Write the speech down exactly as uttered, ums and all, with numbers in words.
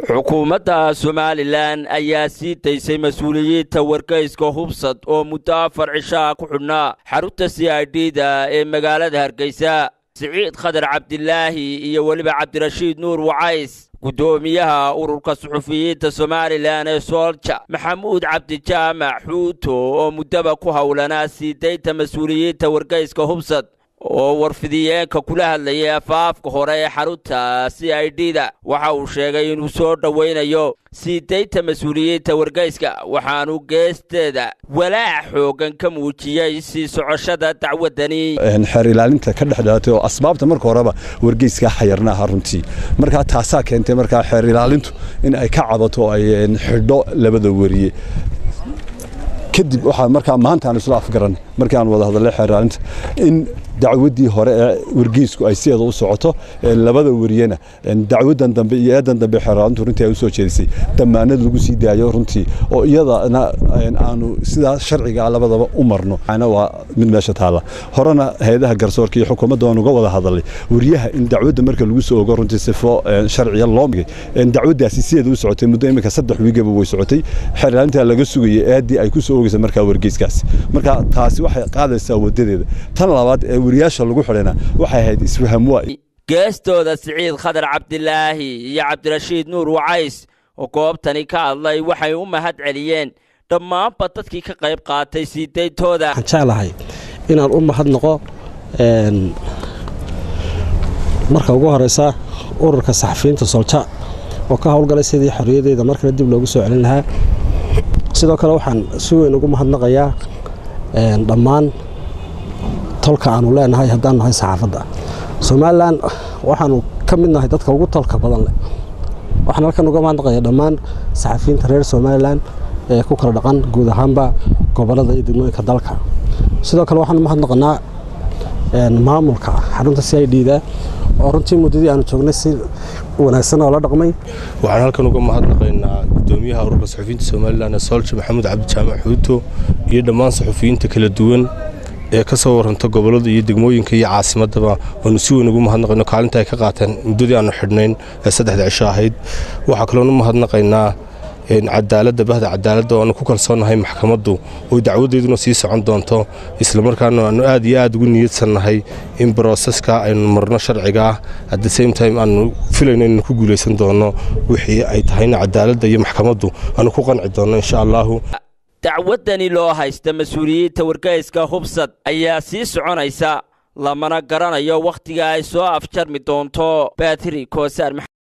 xukuumadda Somaliland ayaa sii daysay mas'uuliyiinta wargeyska hubsad oo muddo afar cisho ku xidhnaa xarunta C I D-da ee magaalada Hargeysa. Siciid Khadar Cabdilaahi iyo waliba Cabdirashiid Nuur Wacays gudoomiyaha ururka suxufiyiinta Somaliland ee Solja Maxamuud Cabdi Jaamac Xuuto oo muddaba ku hawlanaa sii daynta mas'uuliyiinta wargeyska hubsad oo warfidiyeenka kula hadlayay afaafka hore ee xarunta C I D-da waxa uu sheegay inuu soo dhaweynayo sii daynta mas'uuliyiinta wargeyska waxaanu geesteeda walaac xoogan ka muujiyay sii socoshada dacwadani xeer ilaalinta ka dhexdhaatay oo asbaabta marka horeba wargeyska xayirnaa runtii marka taasaa keentay marka xeer ilaalintu in ay ka cabato ay xidho labada wariye kadib waxa marka maanta aan isla afgaran markii aan wada hadalay xeer ilaalinta in dacwadii hore ee wargeysku ay sideeda u socoto labada wariyana dacwadan dambe iyo eedan dambe xeeraantu runtii ay u soo jeedisay damaanad lagu sii daayo runtii oo iyadana aanu sida sharciga labadaba u marno ana waa mid meesha taala horena hay'adaha garsoorka iyo xukuumadda oo uga wada hadalay wariyaha in dacwadda marka lagu soo ogo runtii sifo sharciga loo migay in dacwadaasi sideeda u socotay muddo imika saddex wiigaba way socotay xeeraanta laga sugayay eedii ay ku soo ogeysay marka wargeyskaas marka taasi waxay qaadaysaa wadadeeda tan labaad ee wariyaasha lagu xidhana waxay ahayd isfaham waa geestooda Siciid Khadar Cabdilaahi iyo Cabdirashiid Nuur Wacays oo goobtani ka hadlay waxay u mahad celiyeen dhammaan dadkii ka qayb qaatay sii dayntooda. waxaan jeclahay inaan u mahadnaqo een marka ugu horeysa ururka saxafiyiinta Solja oo ka howlgalay sidii xorriyadeeda markale dib loogu soo celin lahaa. sidoo kale waxaan si weyn ugu mahadnaqayaa een dhammaan tolka aanu leenahay haddaan nahay saxaafadda Somaliland waxaanu ka mid nahay dadka ugu tolka badan leh waxaan halkan uga mahadnaqayaa dhammaan saxafiyiinta reer Somaliland ee ku kala dhaqan guud ahaanba gobolada iyo degmooyinka dalka. sidoo kale waxaan mahadnaqnaa een maamulka xarunta C I D-da oo runtii muddadii aanu joognay si wanaagsan oo la dhaqmay. waxaan halkan uga mahadnaqaynaa gudoomiyaha ururka suxufiyiinta Somaliland ee Solja Maxamuud Cabdi Jaamac Xuuto iyo dhammaan suxufiyiinta kala duwan ee ka soo waranta gobolada iyo degmooyinka iyo caasimadaba oo si weyn ugu mahadnaqayno kaalinta ay ka qaateen muddadii aanu xidhnayn ee saddexda cisho ahayd. waxa kale oo mahadnaqaynaa in cadaaladda bahda cadaaladda oo ku kalsoonahay maxkamaddu oo dacwadeeduna sii socon doonto isla markaana aanu aad iyo aad ugu niyadsanahay in processka aynu marno sharciga ah at the same time aanu filayno in ku guuleysan doono wixii ay tahayna cadaaladda iyo maxkamaddu aanu ku qanci doono insha Allah. dacwadani loo haysta mas'uuliyiinta wargeyska hubsad ayaa sii soconaysa lamana garanayo waqtiga ay soo afjarmi doonto. Battery Koosar